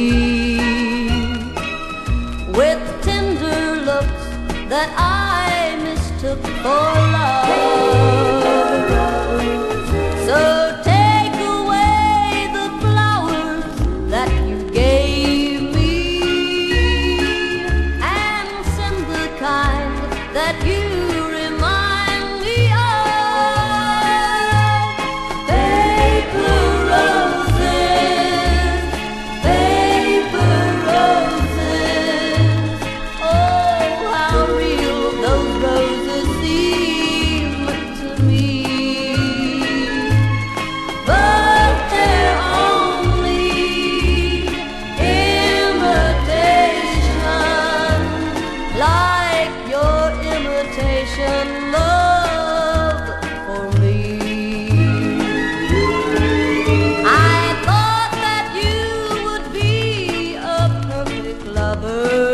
with tender looks that I mistook for love. So take away the flowers that you gave me, and send the kind that you remind me of. Paper roses, paper roses. Oh, how real those roses seem to me. But they're only imitation, like your imitation love for me. I thought that you would be a perfect lover,